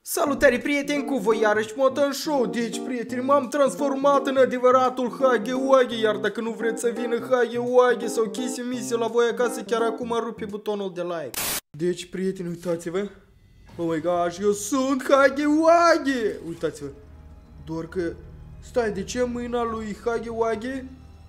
Salutare prieteni, cu voi iarăși Motan Show. Deci prieteni, m-am transformat în adevăratul Huggy Wuggy. Iar dacă nu vreți să vină Huggy Wuggy sau Kissy Missy la voi acasă, chiar acum rupe butonul de like. Deci prieteni, uitați-vă. Oh my gosh, eu sunt Huggy Wuggy. Uitați-vă. Doar că, stai, de ce mâina lui Huggy Wuggy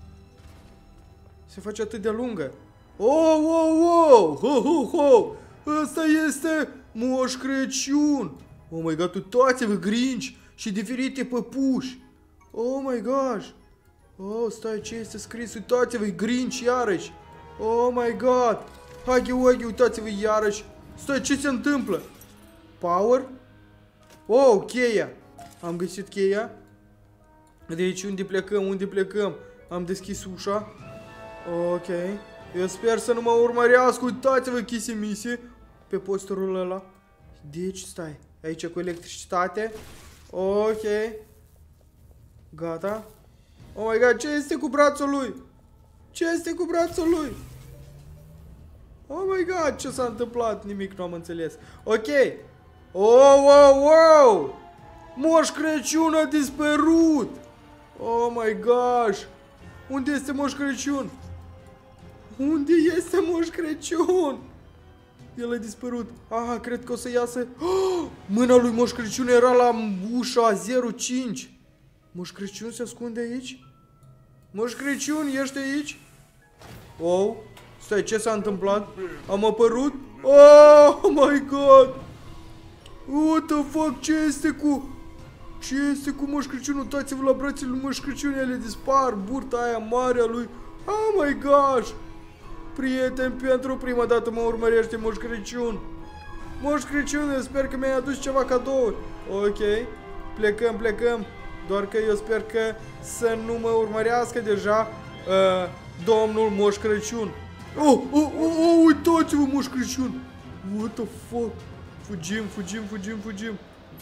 se face atât de lungă? Oh, oh, oh, ho, ho, ho. Ăsta este Moș Crăciun. Oh my god, uitați-vă, grinci și diferite păpuși. Oh my gosh. Oh, stai, ce este scris? Uitați-vă, grinci iarăși. Oh my god. Huggy Wuggy, uitați-vă iarăși. Stai, ce se întâmplă? Power? Oh, cheia. Am găsit cheia. Deci, unde plecăm? Unde plecăm? Am deschis ușa. Ok. Eu sper să nu mă urmărească. Uitați-vă, Kissy Missy, pe posterul ăla. Deci, stai. Aici cu electricitate. Ok. Gata. Oh my god, ce este cu brațul lui? Ce este cu brațul lui? Oh my god, ce s-a întâmplat? Nimic nu am înțeles. Ok. Oh, wow, wow. Moș Crăciun a dispărut. Oh my gosh. Unde este Moș Crăciun? Unde este Moș Crăciun? El a dispărut. Aha, cred că o să iasă. Oh, mâna lui Moș Crăciun era la ușa 05. Moș Crăciun se ascunde aici? Moș Crăciun, ești aici? Oh, stai, ce s-a întâmplat? Am apărut? Oh my god! What the fuck, ce este cu... Ce este cu Moș Crăciun? Uitați-vă la brațele lui Moș Crăciun, ele dispar, burta aia mare a lui. Oh my gosh! Prieten, pentru prima dată mă urmărește Moș Crăciun. Moș Crăciun, sper că mi-ai adus ceva cadouri. Ok, plecăm, plecăm. Doar că eu sper că să nu mă urmărească deja domnul Moș Crăciun. Oh, oh, oh, oh, uitați-vă, Moș Crăciun. What the fuck? Fugim, fugim, fugim, fugim.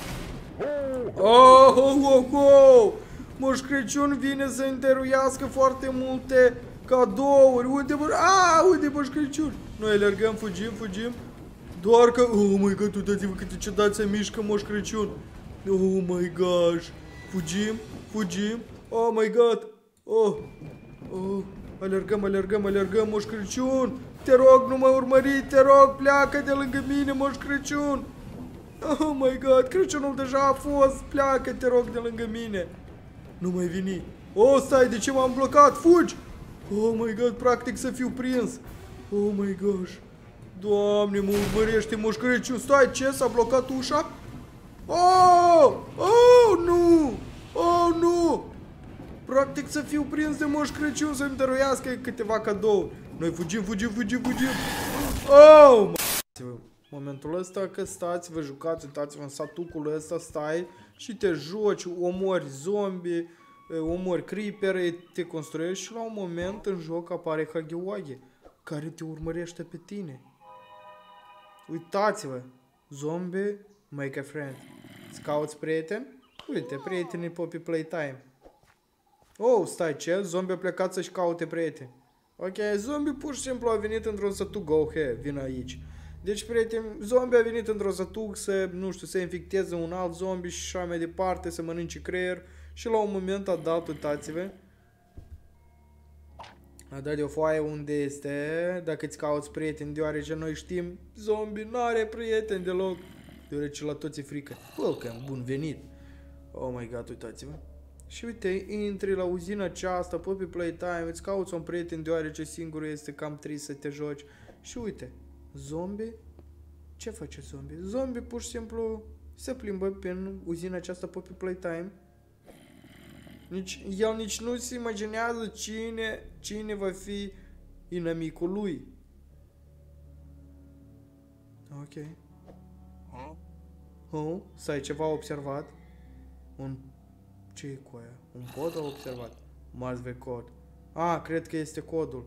Oh, oh, oh, oh. Moș Crăciun vine să întăruiască foarte multe cadouri. Unde bă... unde Moș Crăciun? Noi alergăm, fugim, fugim. Doar că... Oh my god, uitați-vă câte ciudat se mișcă Moș Crăciun. Oh my gosh. Fugim, fugim. Oh my god. Oh. Oh. Alergăm, alergăm, alergăm, Moș Crăciun. Te rog, nu mă urmări, te rog, pleacă de lângă mine, Moș Crăciun. Oh my god, Crăciunul deja a fost. Pleacă, te rog, de lângă mine. Nu mai veni. Oh, stai, de ce m-am blocat? Fugi! Oh my god, practic să fiu prins. Oh my gosh. Doamne, mă urmărește Moș Crăciun. Stai, ce? S-a blocat ușa? Oh! Oh, nu! Oh, nu! Practic să fiu prins de Moș Crăciun să-mi dăruiască câteva cadouri. Noi fugim, fugim, fugim, fugim. Oh! Momentul ăsta că stați, vă jucați, uitați-vă în satucul ăsta, stai și te joci, omori zombie, omori creepere, te construiești și la un moment în joc apare Huggy Wuggy, care te urmărește pe tine. Uitați-vă, zombie, make a friend. Îți cauți prieten? Uite, prietenii Poppy Playtime. Oh, stai, ce? Zombie a plecat să-și caute prieteni. Ok, zombie pur și simplu a venit într-un sătuc, go, he, vină aici. Deci, prieteni, zombie a venit într-un sătuc să, nu știu, să infecteze un alt zombie și așa mai departe, să mănânce creier. Și la un moment a dat, uitați-vă, a dat de o foaie unde este, dacă îți cauți prieteni, deoarece noi știm, zombie n-are prieteni deloc, deoarece la toți e frică. Welcome, bun venit. Oh my god, uitați-vă. Și uite, intri la uzina aceasta, Poppy Playtime, îți cauți un prieten deoarece singurul este cam trist să te joci. Și uite, zombie? Ce face zombie? Zombie pur și simplu se plimbă prin uzina aceasta Poppy Playtime. El nici nu se imaginează cine va fi inamicul lui. Ok. Oh, stai, ceva observat? Ce e cu aia? Un cod a observat? Must be cod. Cred că este codul.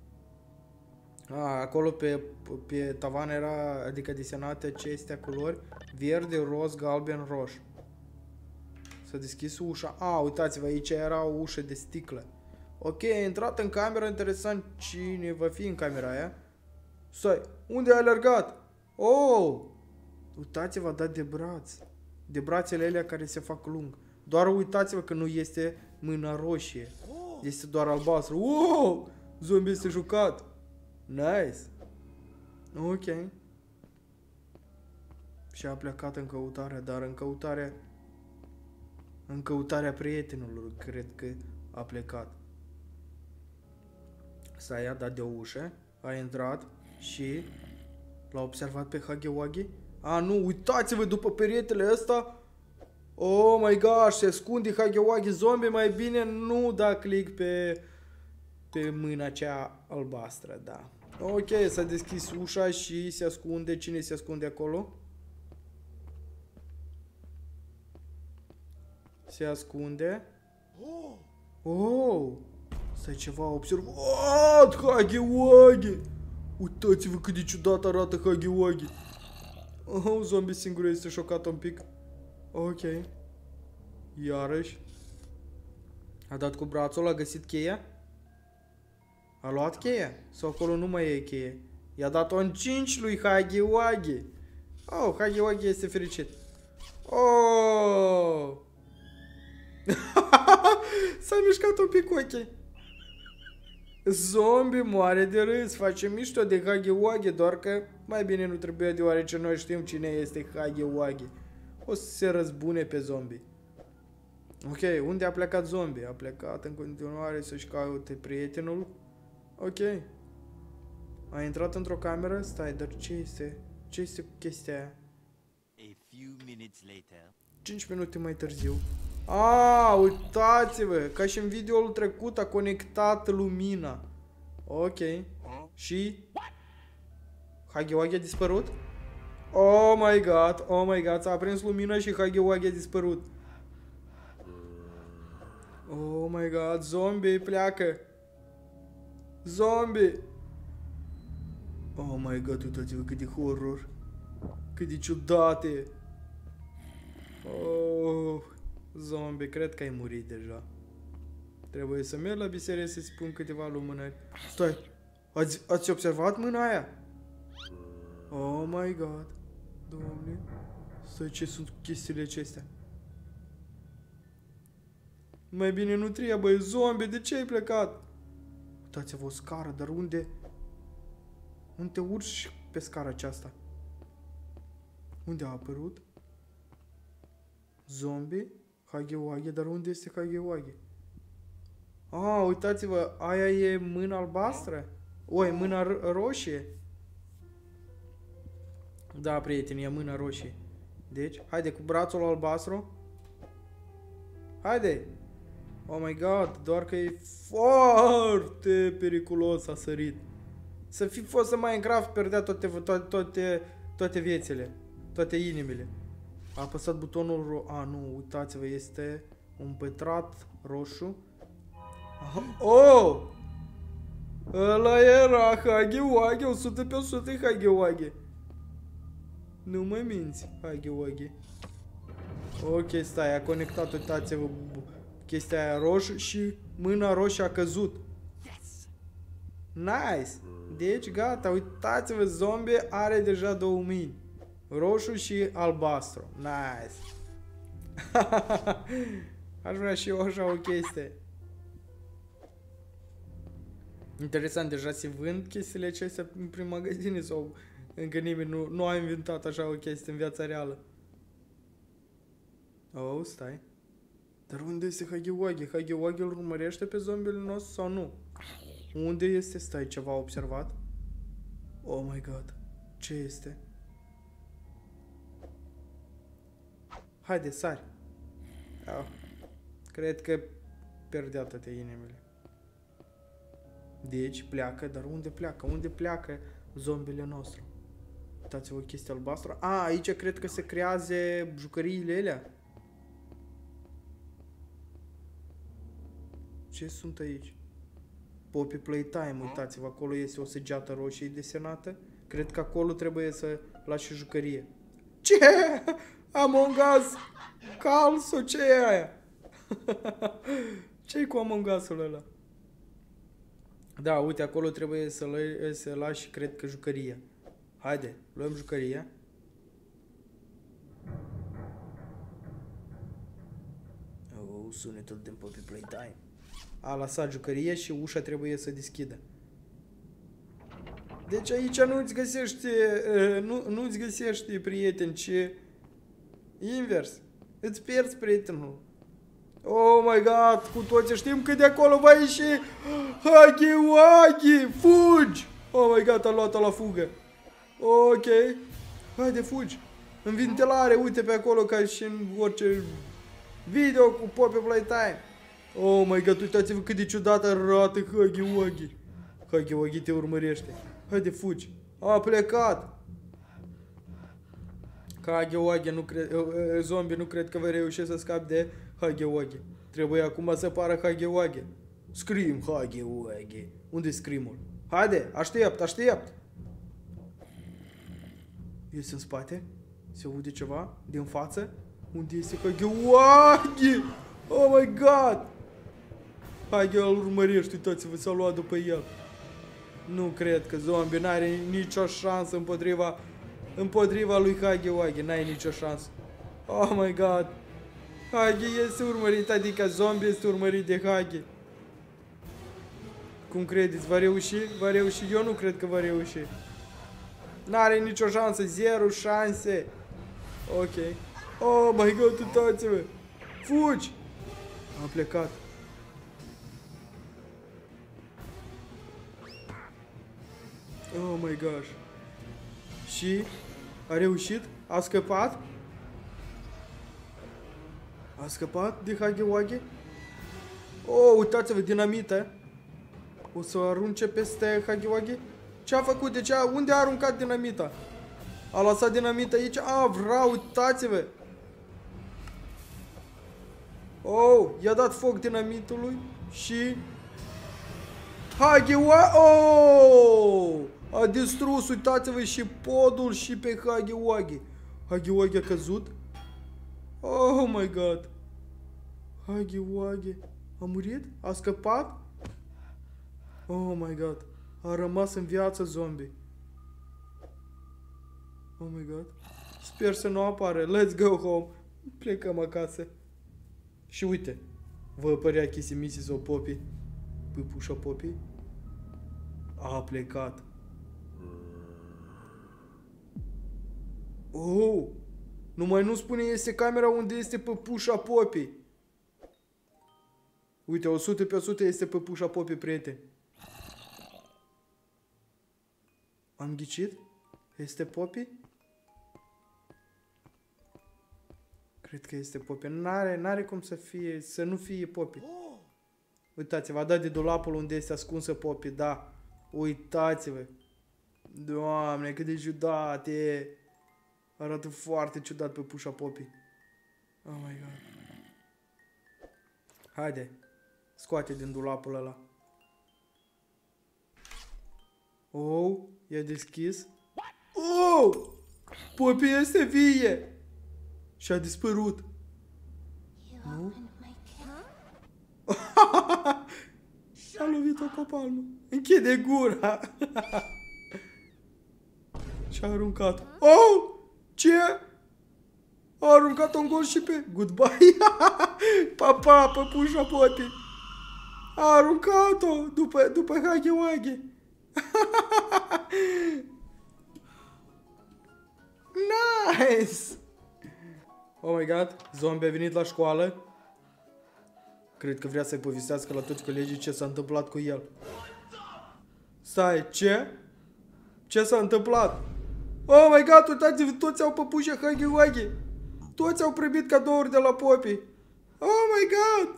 Acolo pe tavan era, adică desenate acestea culori, verde, roz, galben, roș. S-a deschis ușa. Uitați-vă, aici era o ușă de sticlă. Ok, a intrat în cameră, interesant cine va fi în camera aia. Stai, unde ai alergat? Oh! Uitați-vă, a dat de braț. De brațele alea care se fac lung. Doar uitați-vă că nu este mâna roșie. Este doar albastru. Wow! Zombie este jucat. Nice. Ok. Și a plecat în căutarea, dar în căutarea prietenului, cred că a plecat. S-a dat de o ușă, a intrat și l-a observat pe Huggy Wuggy. A, nu, uitați-vă după perietele ăsta. Oh my gosh, se ascunde Huggy Wuggy zombie, mai bine nu da click pe mâna cea albastră, da. Ok, s-a deschis ușa și se ascunde. Cine se ascunde acolo? Se ascunde. Oh! Stai ceva, observat! Huggy Wuggy! Uitați-vă cât de ciudat arată Huggy Wuggy. Oh, zombie singur este șocat un pic. Ok. Iarăși. A dat cu brațul, a găsit cheia? A luat cheia? Sau acolo nu mai e cheie? I-a dat-o în 5 lui Huggy Wuggy. Oh, Huggy Wuggy este fericit. Oh! S-a mișcat un pic ochii. Zombie moare de râs, face mișto de Huggy Wuggy, doar că mai bine nu trebuie, deoarece noi știm cine este Huggy Wuggy. O să se răzbune pe zombie. Ok, unde a plecat zombie? A plecat în continuare să-și caute prietenul. Ok. A intrat într-o cameră? Stai, dar ce este? Ce este cu chestia aia? 5 minute mai târziu. Uitați-vă, ca și în videoul trecut a conectat lumina. Ok. Și? Huggy Wuggy a dispărut? Oh my god, s-a aprins lumina și Huggy Wuggy a dispărut. Oh my god, zombie, pleacă. Zombie. Oh my god, uitați-vă cât de horror. Cât de ciudate. Oh, zombie, cred că ai murit deja. Trebuie să merg la biserică să-ți spun câteva lumânări. Stai, ați observat mâna aia? Oh my god. Doamne. Stai, ce sunt chestiile acestea? Mai bine nu trebuie, zombie, de ce ai plecat? Uitați-vă o scară, dar unde? Unde urci pe scara aceasta? Unde a apărut? Zombie? Huggy Wuggy, dar unde este Huggy Wuggy? Uitați-vă, aia e mâna albastră? O, e mâna roșie? Da, prieteni, e mâna roșie. Deci, haide, cu brațul albastru. Haide! Oh my god, doar că e foarte periculos, a sărit. Să fi fost în Minecraft, pierdea toate viețile, toate inimile. A apăsat butonul nu, uitați-vă, este un pătrat roșu. Oh! Ăla era Huggy Wuggy, 100 pe 100 Huggy Wuggy. Nu mă minți, Huggy Wuggy. Ok, stai, a conectat, uitați-vă, chestia aia roșu și mâna roșie a căzut. Nice! Deci gata, uitați-vă, zombie are deja două mâini. Roșu și albastru. Nice! Aș vrea și eu așa o chestie. Interesant, deja se vând chestiile acestea prin magazine sau încă nimeni nu a inventat așa o chestie în viața reală. Oh, stai. Dar unde este Huggy Wuggy? Huggy Wuggy îl urmărește pe zombiul nostru sau nu? Unde este? Stai, ceva observat? Oh my god. Ce este? Haide, sari. Cred că pierdea toate inimile. Deci pleacă, dar unde pleacă? Unde pleacă zombiile nostru? Uitați-vă o chestie albastră. Aici cred că se creează jucăriile alea. Ce sunt aici? Poppy Playtime, uitați-vă, acolo este o săgeată roșie desenată. Cred că acolo trebuie să lași și jucărie. Ce? Among Us! Cal sau ce e aia? Ce-i cu Among Us-ul ăla? Da, uite, acolo trebuie să lași, cred că, jucăria. Haide, luăm jucăria. sunetul din Poppy Playtime. A lăsat jucărie și ușa trebuie să deschidă. Deci aici nu-ți găsești, nu-ți găsești prieteni, ci invers. Îți pierzi prietenul. Oh my god, cu toții știm că de acolo va ieși Huggy Wuggy, fugi! Oh my god, a luat-o la fugă. Ok, haide fugi. În ventilare, uite pe acolo ca și în orice video cu Poppy Playtime. Oh my god, uitați-vă cât de ciudat arată Huggy Wuggy. Huggy Wuggy te urmărește. Haide fugi. A plecat. Huggy Wuggy nu cred, zombie nu cred că va reuși să scape de Huggy Wuggy. Trebuie acum să pară Huggy Wuggy. Scream Huggy Wuggy. Unde-i scream-ul? Haide, aștept, aștept. Este în spate? Se aude ceva? Din față? Unde este Huggy Wuggy? Oh my god! Huggy îl urmărește, uitați-vă, s-a luat după el. Nu cred că zombie n-are nicio șansă împotriva lui Huggy Wuggy. N-ai nicio șansă. Oh my god! Huggy este urmărit, adică zombie este urmărit de Huggy. Cum credeți? Va reuși? Va reuși? Eu nu cred că va reuși. N-are nicio șansă, 0 șanse. Ok. Oh my god, uitați-vă! Fugi! A plecat. Oh my gosh. Și? A reușit? A scăpat? A scăpat de Huggy Wuggy? Oh, uitați-vă, dinamită. O să arunce peste Huggy Wuggy? Ce a făcut? De ce? Unde a aruncat dinamita? A lăsat dinamita aici? A, vreau, uitați-vă! Oh, i-a dat foc dinamitului și... Huggy Wuggy! Oh! A distrus, uitați-vă, și podul și pe Huggy Wuggy. Huggy Wuggy a căzut? Oh my god! Huggy Wuggy a murit? A scăpat? Oh my god! A rămas în viață zombie. Oh my god! Sper să nu apară. Let's go home. Plecăm acasă. Și uite, vă apărea Kissy Mrs. o Poppy. Păpușa Poppy. A plecat. Oh! Numai nu spune este camera unde este păpușa Poppy. Uite, 100 pe 100 este păpușa Poppy, prieteni. Am ghicit? Este Poppy? Cred că este Poppy. N-are cum să fie, să nu fie Poppy. Uitați-vă, a dat de dulapul unde este ascunsă Poppy, da. Uitați-vă. Doamne, cât de ciudat e. Arată foarte ciudat pe pușa Poppy. Oh my god. Haide. Scoate din dulapul ăla. Oh, i-a deschis. Oh! Poppy este vie! Și a dispărut. Nu? Și-a lovit-o cu palmă. Închide gura. Și-a aruncat. Oh! Ce? A aruncat-o în gol și pe... Goodbye! Papa, păpușa Poppy! A aruncat-o după Huggy Wuggy! Nice! Oh my god, zombie a venit la școală. Cred că vrea să-i povestească la toți colegii ce s-a întâmplat cu el. Stai, ce? Ce s-a întâmplat? Oh my god, uitați-vă, toți au păpușa Huggy Wuggy. Toți au primit cadouri de la Poppy. Oh my god!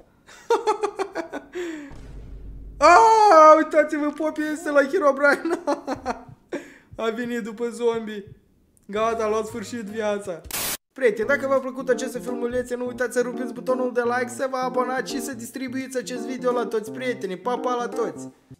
Ah, uitați-vă, Poppy este la Herobrine. A venit după zombie. Gata, a luat sfârșit viața. Prieteni, dacă v-a plăcut acest filmuleț, nu uitați să rupeți butonul de like, să vă abonați și să distribuiți acest video la toți prietenii. Pa, pa la toți!